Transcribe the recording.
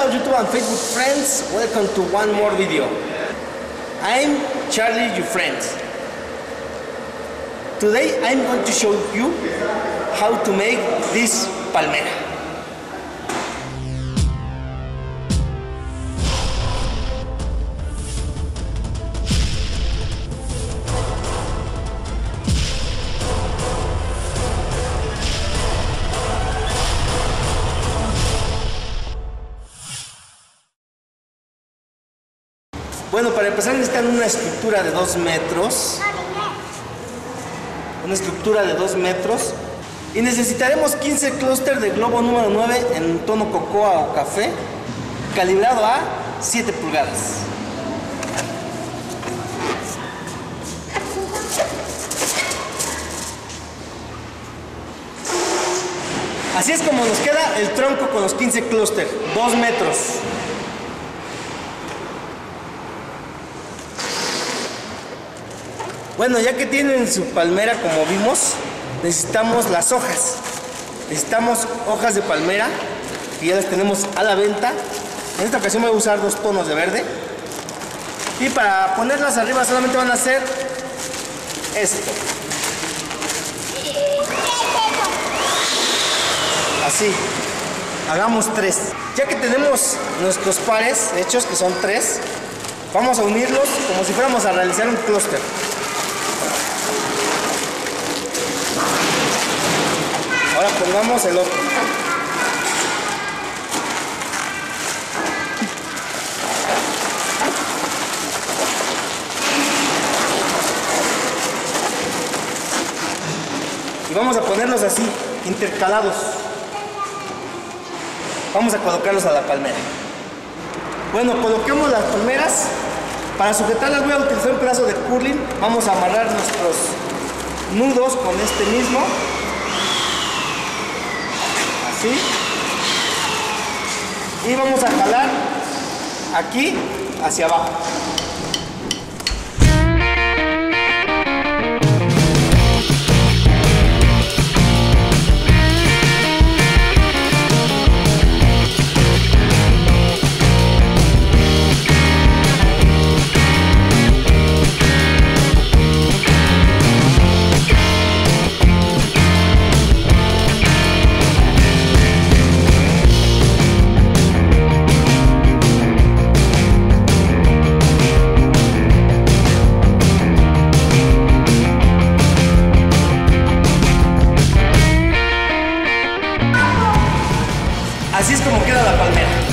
Hello YouTube and Facebook friends, welcome to one more video. I'm Charlie, your friend. Today I'm going to show you how to make this palmera. Bueno, para empezar necesitan una estructura de 2 metros. Una estructura de 2 metros. Y necesitaremos 15 clúster de globo número 9 en tono cocoa o café, calibrado a 7 pulgadas. Así es como nos queda el tronco con los 15 clúster, 2 metros. Bueno, ya que tienen su palmera como vimos, necesitamos las hojas. Necesitamos hojas de palmera, que ya las tenemos a la venta. En esta ocasión voy a usar 2 tonos de verde. Y para ponerlas arriba solamente van a hacer esto. Así. Hagamos 3. Ya que tenemos nuestros pares hechos, que son 3, vamos a unirlos como si fuéramos a realizar un clúster. Ahora pongamos el otro. Y vamos a ponerlos así, intercalados. Vamos a colocarlos a la palmera. Bueno, coloquemos las palmeras. Para sujetarlas voy a utilizar un pedazo de curling. Vamos a amarrar nuestros nudos con este mismo. Y vamos a jalar aquí hacia abajo. Así es como queda la palmera.